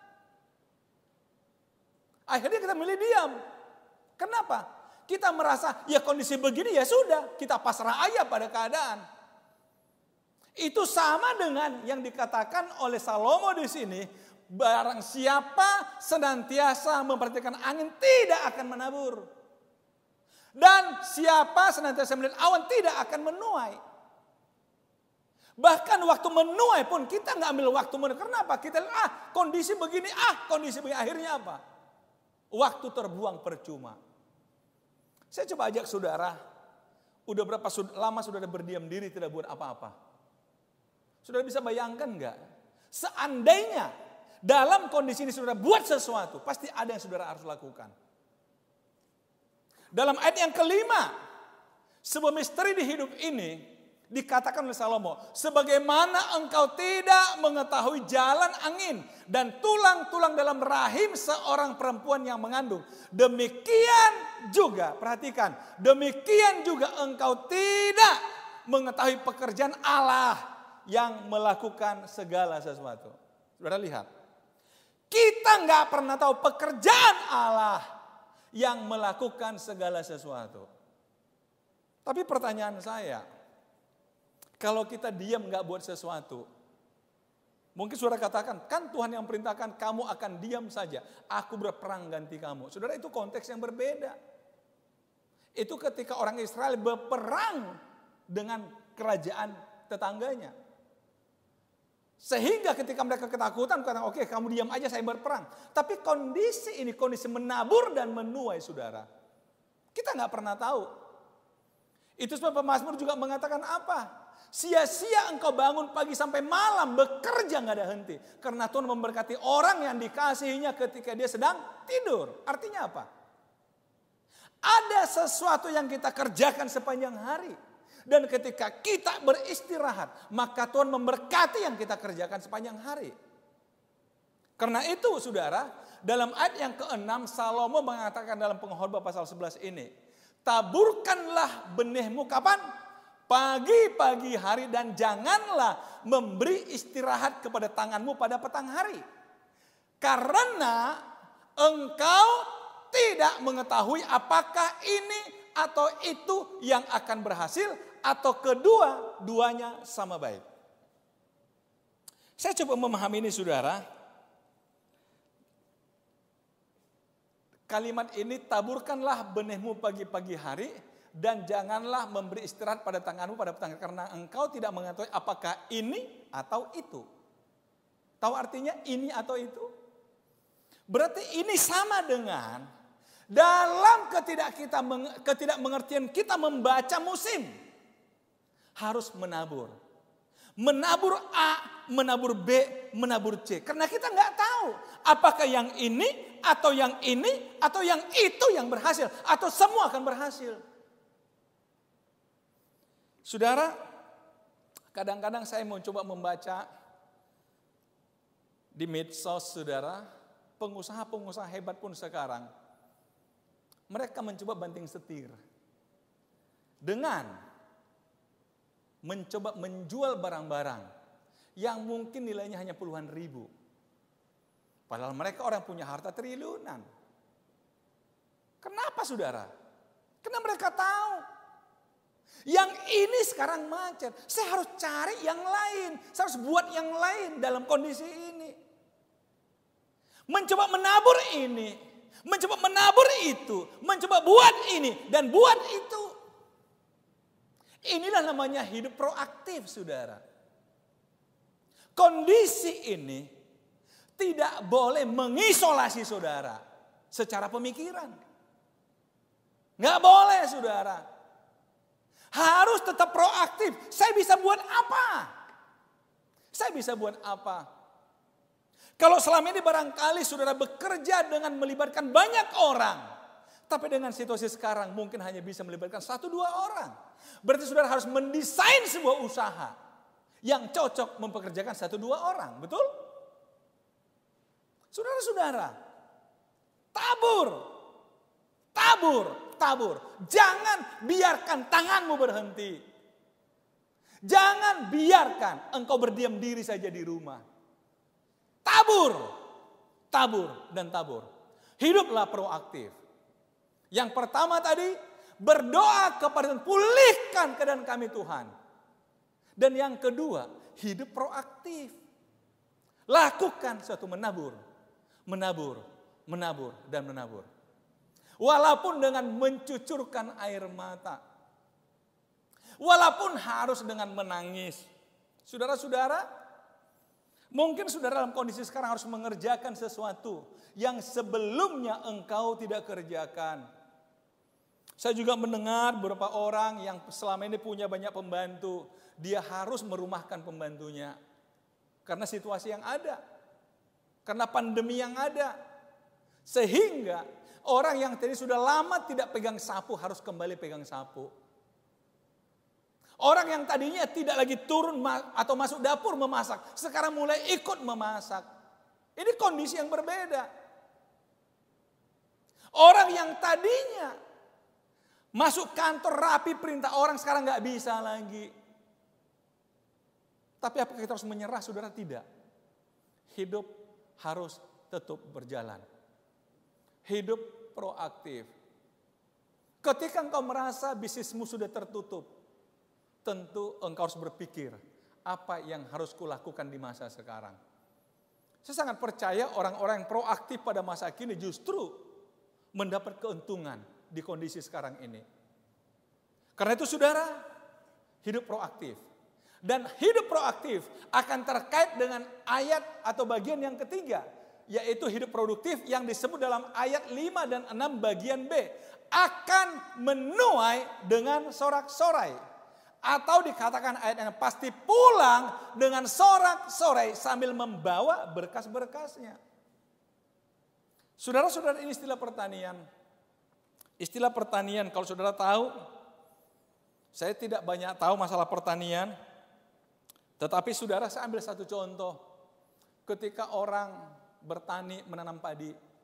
Akhirnya kita milih diam. Kenapa? Kita merasa ya kondisi begini ya sudah, kita pasrah aja pada keadaan. Itu sama dengan yang dikatakan oleh Salomo di sini. Barang siapa senantiasa memperhatikan angin tidak akan menabur. Dan siapa senantiasa melihat awan tidak akan menuai. Bahkan waktu menuai pun kita nggak ambil waktu menuai. Kenapa? Kita lihat, ah kondisi begini, ah kondisi begini. Akhirnya apa? Waktu terbuang percuma. Saya coba ajak saudara. Udah berapa lama saudara berdiam diri tidak buat apa-apa? Saudara bisa bayangkan nggak? Seandainya dalam kondisi ini saudara buat sesuatu, pasti ada yang saudara harus lakukan. Dalam ayat yang kelima, sebuah misteri di hidup ini dikatakan oleh Salomo, sebagaimana engkau tidak mengetahui jalan angin dan tulang-tulang dalam rahim seorang perempuan yang mengandung, demikian juga, perhatikan, demikian juga engkau tidak mengetahui pekerjaan Allah yang melakukan segala sesuatu. Saudara lihat. Kita nggak pernah tahu pekerjaan Allah yang melakukan segala sesuatu. Tapi pertanyaan saya, kalau kita diam nggak buat sesuatu, mungkin saudara katakan, kan Tuhan yang perintahkan kamu akan diam saja, aku berperang ganti kamu. Saudara, itu konteks yang berbeda. Itu ketika orang Israel berperang dengan kerajaan tetangganya. Sehingga ketika mereka ketakutan, kata oke kamu diam aja saya berperang. Tapi kondisi ini kondisi menabur dan menuai saudara. Kita nggak pernah tahu. Itu sebab pemazmur juga mengatakan apa? Sia-sia engkau bangun pagi sampai malam bekerja nggak ada henti. Karena Tuhan memberkati orang yang dikasihinya ketika dia sedang tidur. Artinya apa? Ada sesuatu yang kita kerjakan sepanjang hari. Dan ketika kita beristirahat, maka Tuhan memberkati yang kita kerjakan sepanjang hari. Karena itu saudara, Dalam ayat yang keenam, Salomo mengatakan dalam Pengkhotbah pasal sebelas ini, taburkanlah benihmu kapan? Pagi-pagi hari, dan janganlah memberi istirahat kepada tanganmu pada petang hari. Karena engkau tidak mengetahui apakah ini atau itu yang akan berhasil, atau kedua-duanya sama baik. Saya coba memahami ini, saudara. Kalimat ini, taburkanlah benihmu pagi-pagi hari, dan janganlah memberi istirahat pada tanganmu pada petang hari, karena engkau tidak mengetahui apakah ini atau itu. Tahu artinya ini atau itu? Berarti ini sama dengan dalam ketidak kita ketidakmengertian kita membaca musim. Harus menabur. Menabur A, menabur B, menabur C. Karena kita nggak tahu apakah yang ini atau yang ini atau yang itu yang berhasil, atau semua akan berhasil. Saudara, kadang-kadang saya mau coba membaca di medsos, saudara, pengusaha-pengusaha hebat pun sekarang, mereka mencoba banting setir dengan mencoba menjual barang-barang yang mungkin nilainya hanya puluhan ribu. Padahal mereka orang punya harta triliunan. Kenapa, saudara? Karena mereka tahu yang ini sekarang macet, saya harus cari yang lain, saya harus buat yang lain dalam kondisi ini. Mencoba menabur ini, mencoba menabur itu, mencoba buat ini dan buat itu. Inilah namanya hidup proaktif, saudara. Kondisi ini tidak boleh mengisolasi saudara secara pemikiran. Nggak boleh, saudara. Harus tetap proaktif. Saya bisa buat apa? Saya bisa buat apa? Kalau selama ini barangkali saudara bekerja dengan melibatkan banyak orang, tapi dengan situasi sekarang mungkin hanya bisa melibatkan satu dua orang. Berarti saudara harus mendesain sebuah usaha yang cocok mempekerjakan satu dua orang, betul? Saudara-saudara, tabur, tabur, tabur. Jangan biarkan tanganmu berhenti. Jangan biarkan engkau berdiam diri saja di rumah. Tabur, tabur, dan tabur. Hiduplah proaktif. Yang pertama tadi, berdoa kepada Tuhan, pulihkan keadaan kami Tuhan. Dan yang kedua, hidup proaktif. Lakukan suatu menabur, menabur, menabur, dan menabur. Walaupun dengan mencucurkan air mata. Walaupun harus dengan menangis. Saudara-saudara, mungkin saudara dalam kondisi sekarang harus mengerjakan sesuatu yang sebelumnya engkau tidak kerjakan. Saya juga mendengar beberapa orang yang selama ini punya banyak pembantu. Dia harus merumahkan pembantunya. Karena situasi yang ada. Karena pandemi yang ada. Sehingga orang yang tadi sudah lama tidak pegang sapu harus kembali pegang sapu. Orang yang tadinya tidak lagi turun atau masuk dapur memasak, sekarang mulai ikut memasak. Ini kondisi yang berbeda. Orang yang tadinya masuk kantor rapi perintah orang sekarang nggak bisa lagi. Tapi apakah kita harus menyerah, saudara? Tidak. Hidup harus tetap berjalan. Hidup proaktif. Ketika engkau merasa bisnismu sudah tertutup, tentu engkau harus berpikir, apa yang harus kulakukan di masa sekarang. Saya sangat percaya orang-orang yang proaktif pada masa kini justru mendapat keuntungan di kondisi sekarang ini. Karena itu saudara, hidup proaktif. Dan hidup proaktif akan terkait dengan ayat atau bagian yang ketiga, yaitu hidup produktif yang disebut dalam ayat lima dan enam bagian B. Akan menuai dengan sorak-sorai. Atau dikatakan ayat yang pasti pulang dengan sorak-sorai sambil membawa berkas-berkasnya. Saudara-saudara, ini istilah pertanian. Istilah pertanian, kalau saudara tahu, saya tidak banyak tahu masalah pertanian. Tetapi saudara, saya ambil satu contoh. Ketika orang bertani menanam padi,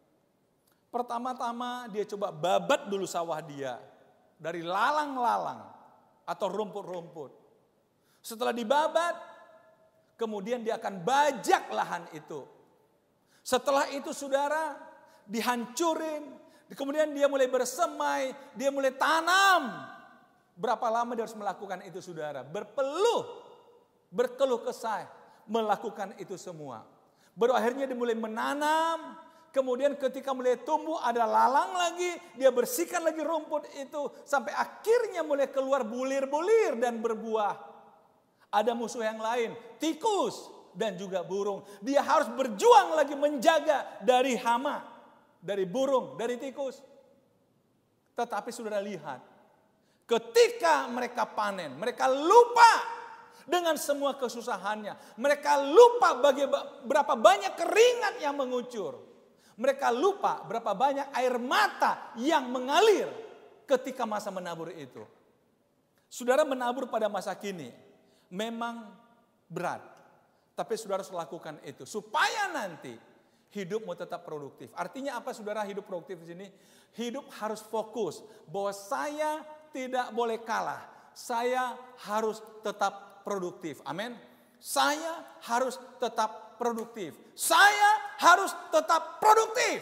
Pertama-tama dia coba babat dulu sawah dia. Dari lalang-lalang atau rumput-rumput. Setelah dibabat, kemudian dia akan bajak lahan itu. Setelah itu saudara, dihancurin. Kemudian dia mulai bersemai, dia mulai tanam. Berapa lama dia harus melakukan itu saudara? Berpeluh, berkeluh kesah melakukan itu semua. Baru akhirnya dia mulai menanam. Kemudian ketika mulai tumbuh ada lalang lagi. Dia bersihkan lagi rumput itu. Sampai akhirnya mulai keluar bulir-bulir dan berbuah. Ada musuh yang lain, tikus dan juga burung. Dia harus berjuang lagi menjaga dari hama, dari burung, dari tikus. Tetapi saudara lihat. Ketika mereka panen, mereka lupa dengan semua kesusahannya. Mereka lupa bagi berapa banyak keringat yang mengucur. Mereka lupa berapa banyak air mata yang mengalir ketika masa menabur itu. Saudara menabur pada masa kini memang berat. Tapi saudara harus lakukan itu supaya nanti hidupmu tetap produktif. Artinya apa saudara hidup produktif di sini? Hidup harus fokus bahwa saya tidak boleh kalah. Saya harus tetap produktif. Amin. Saya harus tetap produktif. Saya harus tetap produktif.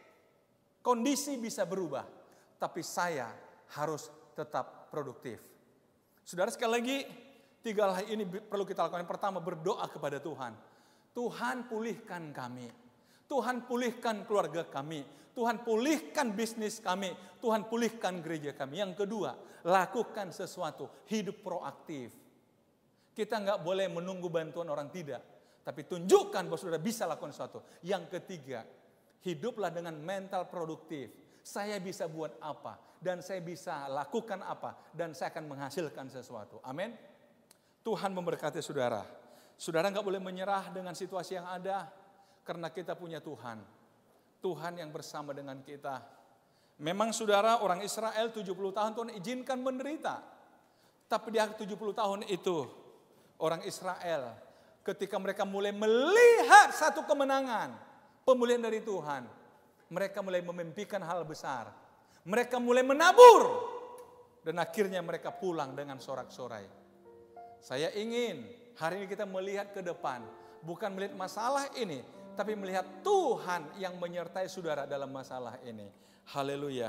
Kondisi bisa berubah, tapi saya harus tetap produktif. Saudara sekali lagi, tiga hal ini perlu kita lakukan. Yang pertama, berdoa kepada Tuhan. Tuhan pulihkan kami. Tuhan pulihkan keluarga kami. Tuhan pulihkan bisnis kami. Tuhan pulihkan gereja kami. Yang kedua, lakukan sesuatu. Hidup proaktif. Kita nggak boleh menunggu bantuan orang, tidak. Tapi tunjukkan bahwa saudara bisa lakukan sesuatu. Yang ketiga, hiduplah dengan mental produktif. Saya bisa buat apa. Dan saya bisa lakukan apa. Dan saya akan menghasilkan sesuatu. Amin. Tuhan memberkati saudara. Saudara nggak boleh menyerah dengan situasi yang ada. Karena kita punya Tuhan. Tuhan yang bersama dengan kita. Memang saudara, orang Israel tujuh puluh tahun Tuhan izinkan menderita. Tapi di akhir tujuh puluh tahun itu, orang Israel ketika mereka mulai melihat satu kemenangan, pemulihan dari Tuhan, mereka mulai memimpikan hal besar. Mereka mulai menabur. Dan akhirnya mereka pulang dengan sorak-sorai. Saya ingin hari ini kita melihat ke depan. Bukan melihat masalah ini, tapi melihat Tuhan yang menyertai saudara dalam masalah ini. Haleluya.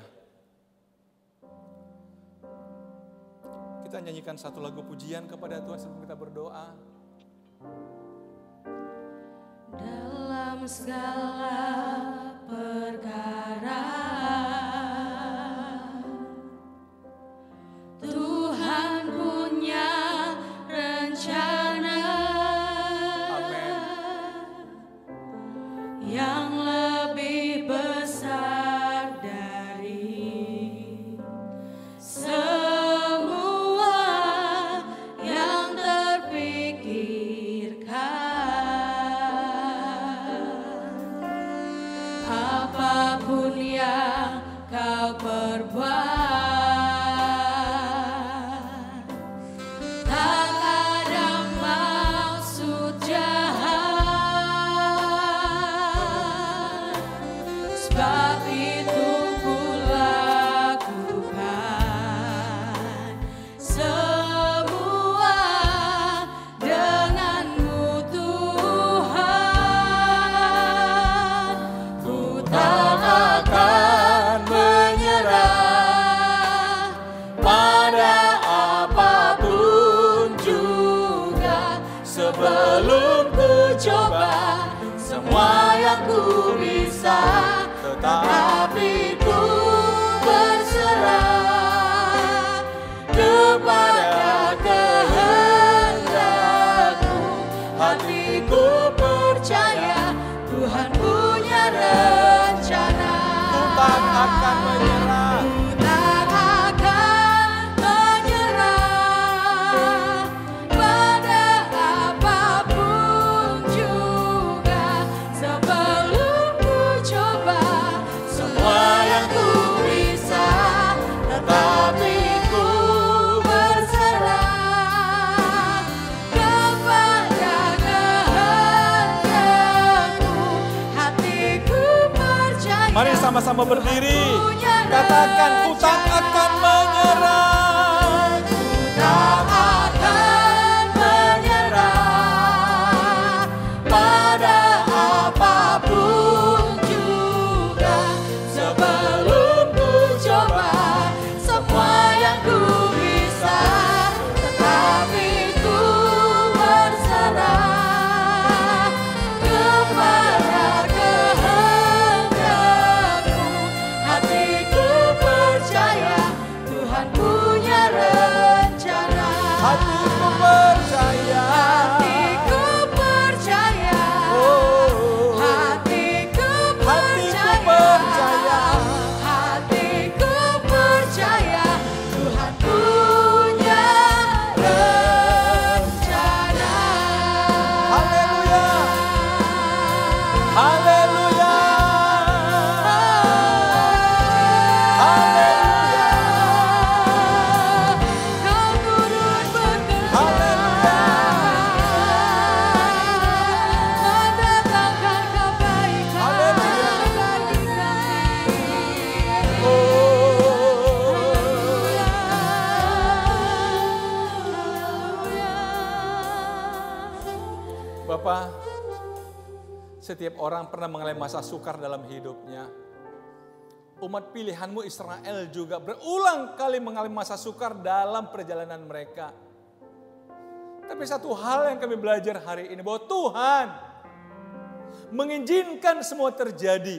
Kita nyanyikan satu lagu pujian kepada Tuhan sebelum kita berdoa. Dalam segala perkara Tuhan punya rencana. Amin. Yang lebih besar dari semua yang terpikirkan. Apapun yang kau perbuat, tak ada maksud jahat. Sebab itu ku lakukan semua denganmu Tuhan. Ku tak akan menyerah pada apapun juga. Sebelum ku coba semua yang ku bisa, tetapi ku berserah kepada kehendak-Mu. Hatiku percaya Tuhan punya rencana. Ku tak akan menyerah. Ku tak akan menyerah pada apapun juga. Sebelum ku coba Mari sama-sama berdiri. Katakan, ku tak akan menyerah. Ku tak akan menyerah pada apapun juga. Sebelum ku coba semua yang ku bisa, tetapi ku berserah kepada kehendakmu. Hatiku percaya Tuhan punya rencana. Hatiku percaya. Hatiku percaya. Oh, Hatiku hatiku percaya. percaya. Hatiku percaya Tuhan punya rencana. Haleluya. Haleluya. Haleluya. Kau turut bekerja mendatangkan kebaikan Haleluya. bagi kami. Oh, Bapak, setiap orang pernah mengalami masa sukar dalam hidupnya. Umat pilihanmu Israel juga berulang kali mengalami masa sukar dalam perjalanan mereka. Tapi satu hal yang kami belajar hari ini, bahwa Tuhan mengizinkan semua terjadi.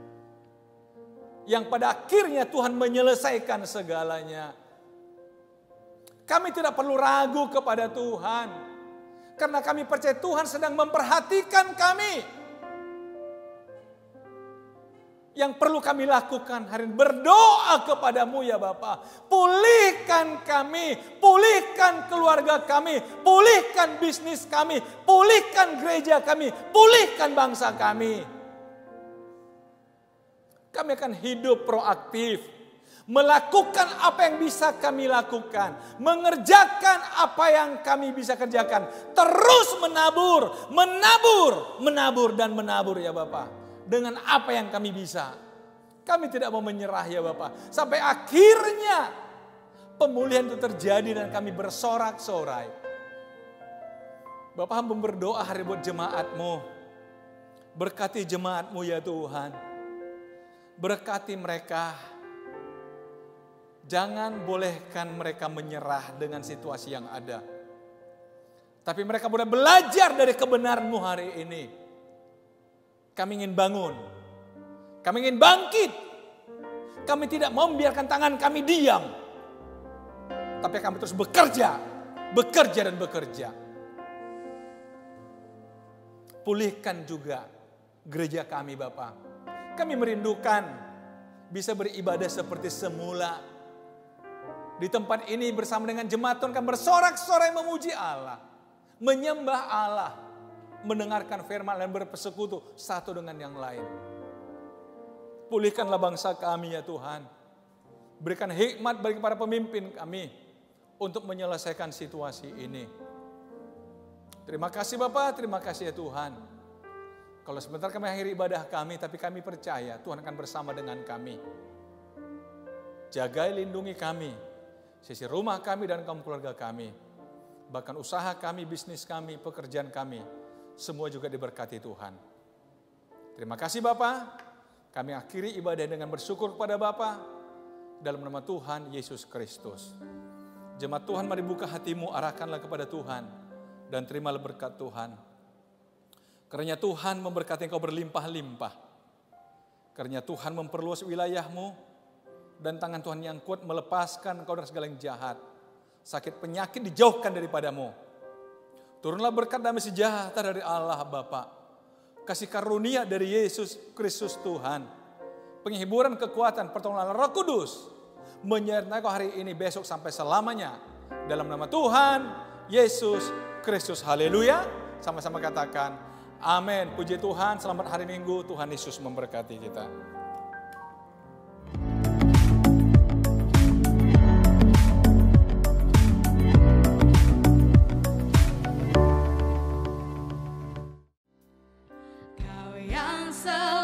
Yang pada akhirnya Tuhan menyelesaikan segalanya. Kami tidak perlu ragu kepada Tuhan. Karena kami percaya Tuhan sedang memperhatikan kami. Yang perlu kami lakukan hari ini berdoa kepadamu ya Bapa. Pulihkan kami, pulihkan keluarga kami, pulihkan bisnis kami, pulihkan gereja kami, pulihkan bangsa kami. Kami akan hidup proaktif, melakukan apa yang bisa kami lakukan, mengerjakan apa yang kami bisa kerjakan, terus menabur, menabur, menabur dan menabur ya Bapa. Dengan apa yang kami bisa. Kami tidak mau menyerah ya Bapak. Sampai akhirnya pemulihan itu terjadi dan kami bersorak-sorai. Bapak hamba berdoa hari buat jemaat-Mu. Berkati jemaat-Mu ya Tuhan. Berkati mereka. Jangan bolehkan mereka menyerah dengan situasi yang ada. Tapi mereka boleh belajar dari kebenaran-Mu hari ini. Kami ingin bangun. Kami ingin bangkit. Kami tidak mau membiarkan tangan kami diam. Tapi kami terus bekerja. Bekerja dan bekerja. Pulihkan juga gereja kami Bapak. Kami merindukan bisa beribadah seperti semula. Di tempat ini bersama dengan jemaat Tuhan kami bersorak-sorai memuji Allah. Menyembah Allah. Mendengarkan firman dan berpersekutu satu dengan yang lain. Pulihkanlah bangsa kami ya Tuhan. Berikan hikmat bagi para pemimpin kami untuk menyelesaikan situasi ini. Terima kasih Bapak, terima kasih ya Tuhan. Kalau sebentar kami akhiri ibadah kami, tapi kami percaya Tuhan akan bersama dengan kami. Jagai, lindungi kami, sisi rumah kami dan kaum keluarga kami. Bahkan usaha kami, bisnis kami, pekerjaan kami. Semua juga diberkati Tuhan. Terima kasih Bapak. Kami akhiri ibadah dengan bersyukur kepada Bapak. Dalam nama Tuhan Yesus Kristus. Jemaat Tuhan mari buka hatimu, arahkanlah kepada Tuhan. Dan terimalah berkat Tuhan. Karena Tuhan memberkati engkau berlimpah-limpah. Karena Tuhan memperluas wilayahmu. Dan tangan Tuhan yang kuat melepaskan engkau dari segala yang jahat. Sakit penyakit dijauhkan daripadamu. Turunlah berkat damai sejahtera dari Allah Bapa. Kasih karunia dari Yesus Kristus Tuhan. Penghiburan, kekuatan, pertolongan Roh Kudus. Menyertai kau hari ini, besok sampai selamanya. Dalam nama Tuhan Yesus Kristus. Haleluya. Sama-sama katakan amin. Puji Tuhan, selamat hari Minggu. Tuhan Yesus memberkati kita. So